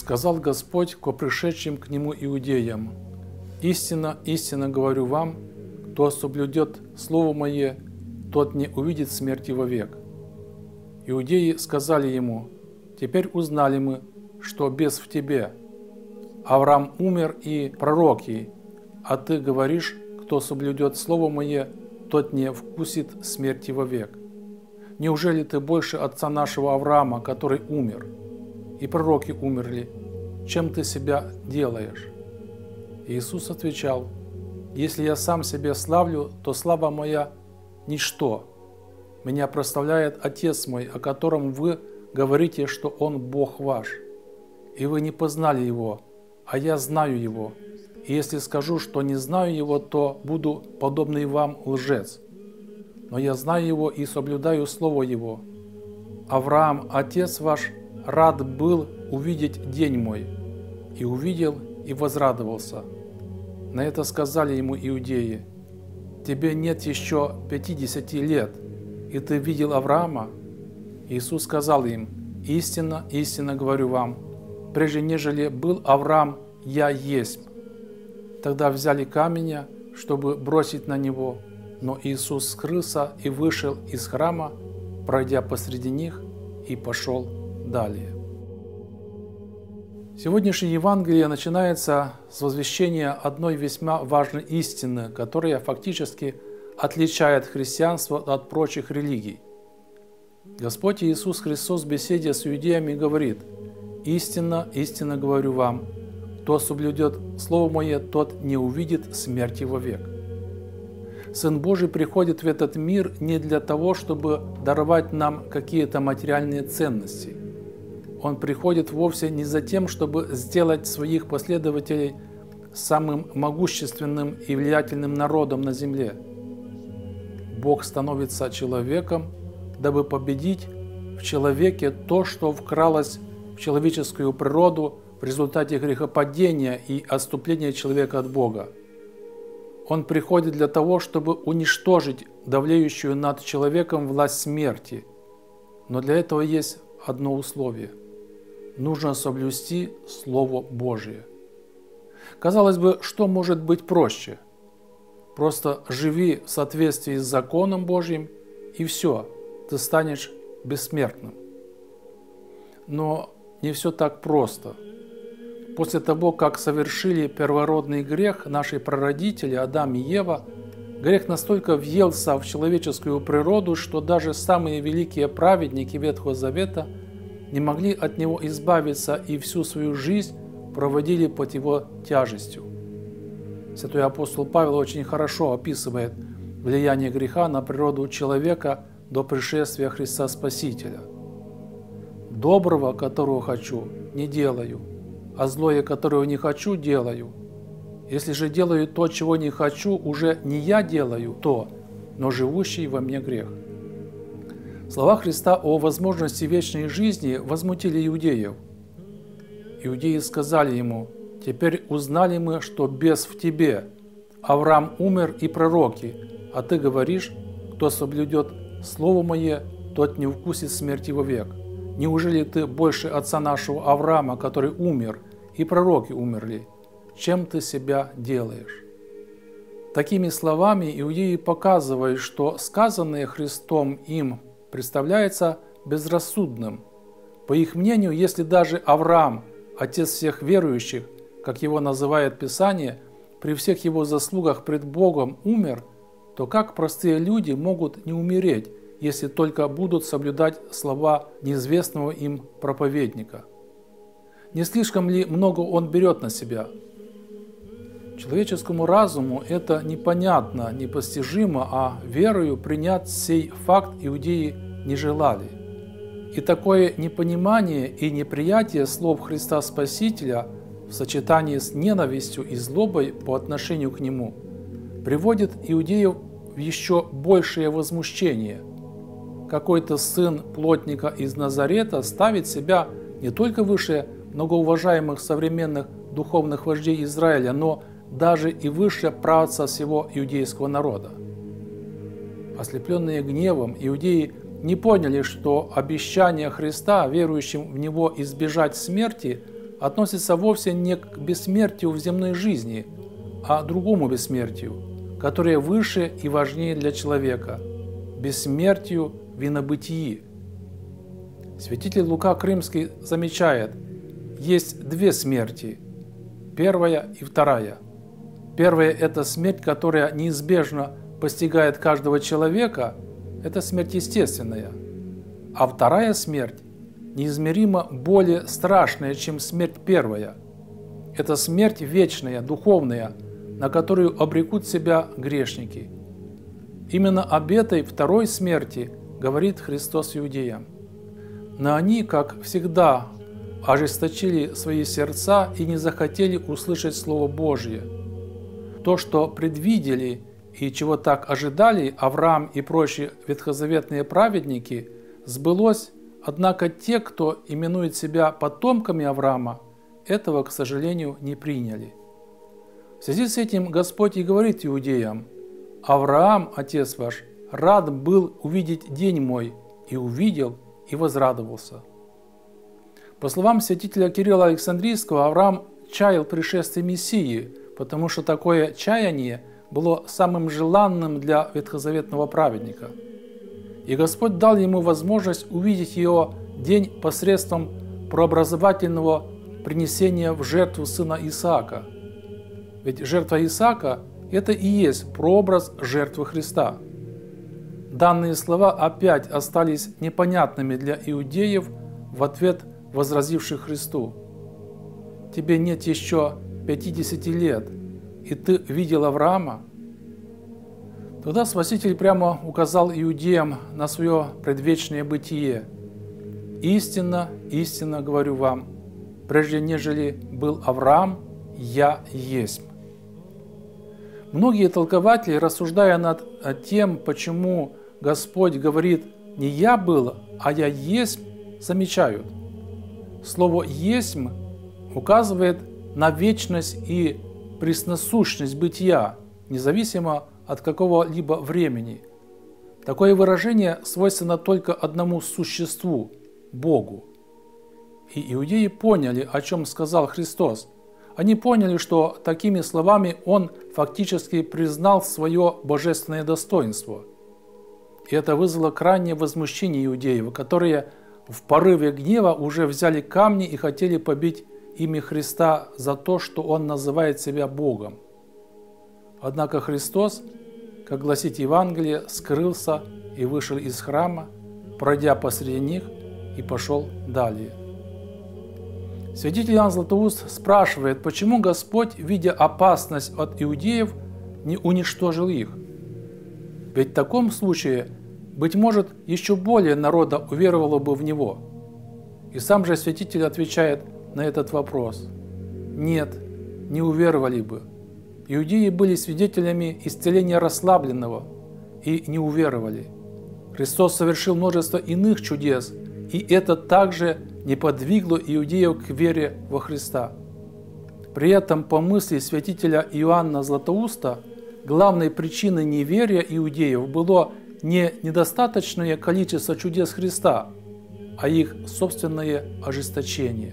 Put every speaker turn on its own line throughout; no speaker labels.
Сказал Господь ко пришедшим к Нему иудеям: «Истинно, истинно говорю вам, кто соблюдет Слово Мое, тот не увидит смерти вовек». Иудеи сказали Ему: «Теперь узнали мы, что бес в Тебе. Авраам умер и пророки, а Ты говоришь, кто соблюдет Слово Мое, тот не вкусит смерти вовек. Неужели Ты больше отца нашего Авраама, который умер? И пророки умерли. Чем Ты себя делаешь?» Иисус отвечал: «Если я сам себя славлю, то слава моя – ничто. Меня прославляет Отец мой, о котором вы говорите, что Он Бог ваш. И вы не познали Его, а я знаю Его. И если скажу, что не знаю Его, то буду подобный вам лжец. Но я знаю Его и соблюдаю Слово Его. Авраам, Отец ваш, рад был увидеть день мой, и увидел, и возрадовался». На это сказали Ему иудеи: «Тебе нет еще 50 лет, и ты видел Авраама?» Иисус сказал им: «Истинно, истинно говорю вам, прежде нежели был Авраам, я есть». Тогда взяли камня, чтобы бросить на Него, но Иисус скрылся и вышел из храма, пройдя посреди них, и пошел далее. Сегодняшнее Евангелие начинается с возвещения одной весьма важной истины, которая фактически отличает христианство от прочих религий. Господь Иисус Христос в беседе с иудеями говорит: «Истинно, истинно говорю вам, кто соблюдет Слово Мое, тот не увидит смерти вовек». Сын Божий приходит в этот мир не для того, чтобы даровать нам какие-то материальные ценности. Он приходит вовсе не за тем, чтобы сделать своих последователей самым могущественным и влиятельным народом на земле. Бог становится человеком, дабы победить в человеке то, что вкралось в человеческую природу в результате грехопадения и отступления человека от Бога. Он приходит для того, чтобы уничтожить давлеющую над человеком власть смерти. Но для этого есть одно условие – нужно соблюсти Слово Божие. Казалось бы, что может быть проще? Просто живи в соответствии с законом Божьим, и все, ты станешь бессмертным. Но не все так просто. После того, как совершили первородный грех наши прародители Адам и Ева, грех настолько въелся в человеческую природу, что даже самые великие праведники Ветхого Завета не могли от него избавиться и всю свою жизнь проводили под его тяжестью. Святой апостол Павел очень хорошо описывает влияние греха на природу человека до пришествия Христа Спасителя. «Доброго, которого хочу, не делаю, а злое, которого не хочу, делаю. Если же делаю то, чего не хочу, уже не я делаю то, но живущий во мне грех». Слова Христа о возможности вечной жизни возмутили иудеев. Иудеи сказали Ему: «Теперь узнали мы, что бес в Тебе. Авраам умер и пророки, а Ты говоришь, кто соблюдет Слово Мое, тот не вкусит смерти вовек. Неужели Ты больше отца нашего Авраама, который умер, и пророки умерли? Чем Ты себя делаешь?» Такими словами иудеи показывают, что сказанное Христом им представляется безрассудным. По их мнению, если даже Авраам, отец всех верующих, как его называет Писание, при всех его заслугах пред Богом умер, то как простые люди могут не умереть, если только будут соблюдать слова неизвестного им проповедника? Не слишком ли много он берет на себя? Человеческому разуму это непонятно, непостижимо, а верою принять сей факт иудеи не желали. И такое непонимание и неприятие слов Христа Спасителя в сочетании с ненавистью и злобой по отношению к Нему приводит иудеев в еще большее возмущение. Какой-то сын плотника из Назарета ставит себя не только выше многоуважаемых современных духовных вождей Израиля, но даже и выше праотца всего иудейского народа. Ослепленные гневом, иудеи не поняли, что обещание Христа верующим в Него избежать смерти относится вовсе не к бессмертию в земной жизни, а к другому бессмертию, которое выше и важнее для человека – бессмертию в инобытии. Святитель Лука Крымский замечает, есть две смерти – первая и вторая. Первая – это смерть, которая неизбежно постигает каждого человека, это смерть естественная. А вторая смерть неизмеримо более страшная, чем смерть первая. Это смерть вечная, духовная, на которую обрекут себя грешники. Именно об этой второй смерти говорит Христос иудеям. Но они, как всегда, ожесточили свои сердца и не захотели услышать Слово Божье. То, что предвидели и чего так ожидали Авраам и прочие ветхозаветные праведники, сбылось, однако те, кто именует себя потомками Авраама, этого, к сожалению, не приняли. В связи с этим Господь и говорит иудеям: «Авраам, отец ваш, рад был увидеть день мой, и увидел, и возрадовался». По словам святителя Кирилла Александрийского, Авраам чаял пришествия Мессии, потому что такое чаяние было самым желанным для ветхозаветного праведника. И Господь дал ему возможность увидеть его день посредством прообразовательного принесения в жертву сына Исаака. Ведь жертва Исаака – это и есть прообраз жертвы Христа. Данные слова опять остались непонятными для иудеев в ответ возразивших Христу: «Тебе нет еще 50 лет, и ты видел Авраама?» Тогда Спаситель прямо указал иудеям на свое предвечное бытие: «Истинно, истинно говорю вам, прежде нежели был Авраам, я есть». Многие толкователи, рассуждая над тем, почему Господь говорит не «я был», а «я есть», замечают: слово «есмь» указывает на вечность и пресносущность бытия, независимо от какого-либо времени. Такое выражение свойственно только одному существу – Богу. И иудеи поняли, о чем сказал Христос. Они поняли, что такими словами Он фактически признал свое божественное достоинство. И это вызвало крайнее возмущение иудеев, которые в порыве гнева уже взяли камни и хотели побить ими Христа за то, что Он называет себя Богом. Однако Христос, как гласит Евангелие, скрылся и вышел из храма, пройдя посреди них, и пошел далее. Святитель Иоанн Златоуст спрашивает, почему Господь, видя опасность от иудеев, не уничтожил их. Ведь в таком случае, быть может, еще более народа уверовало бы в Него. И сам же святитель отвечает на этот вопрос: нет, не уверовали бы. Иудеи были свидетелями исцеления расслабленного и не уверовали. Христос совершил множество иных чудес, и это также не подвигло иудеев к вере во Христа. При этом, по мысли святителя Иоанна Златоуста, главной причиной неверия иудеев было не недостаточное количество чудес Христа, а их собственное ожесточение.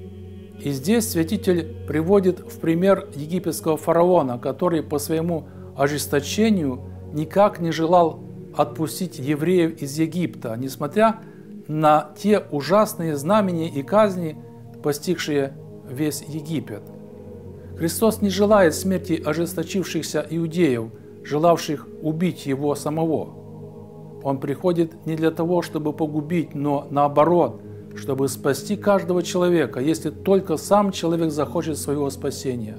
И здесь святитель приводит в пример египетского фараона, который по своему ожесточению никак не желал отпустить евреев из Египта, несмотря на те ужасные знамения и казни, постигшие весь Египет. Христос не желает смерти ожесточившихся иудеев, желавших убить Его самого. Он приходит не для того, чтобы погубить, но наоборот, чтобы спасти каждого человека, если только сам человек захочет своего спасения.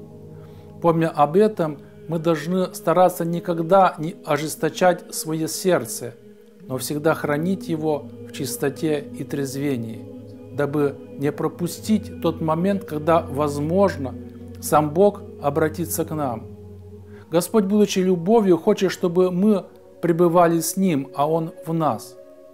Помня об этом, мы должны стараться никогда не ожесточать свое сердце, но всегда хранить его в чистоте и трезвении, дабы не пропустить тот момент, когда, возможно, сам Бог обратится к нам. Господь, будучи любовью, хочет, чтобы мы пребывали с Ним, а Он в нас.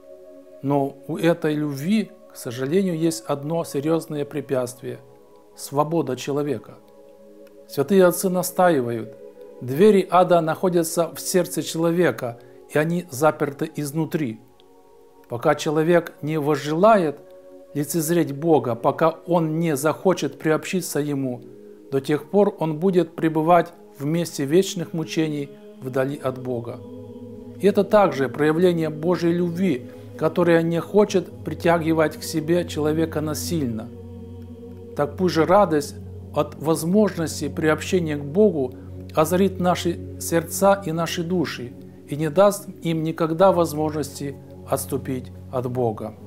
Но у этой любви, к сожалению, есть одно серьезное препятствие – свобода человека. Святые отцы настаивают: двери ада находятся в сердце человека, и они заперты изнутри. Пока человек не возжелает лицезреть Бога, пока он не захочет приобщиться Ему. До тех пор он будет пребывать в месте вечных мучений вдали от Бога. И это также проявление Божьей любви, которая не хочет притягивать к себе человека насильно. Так пусть же радость от возможности приобщения к Богу озарит наши сердца и наши души и не даст им никогда возможности отступить от Бога.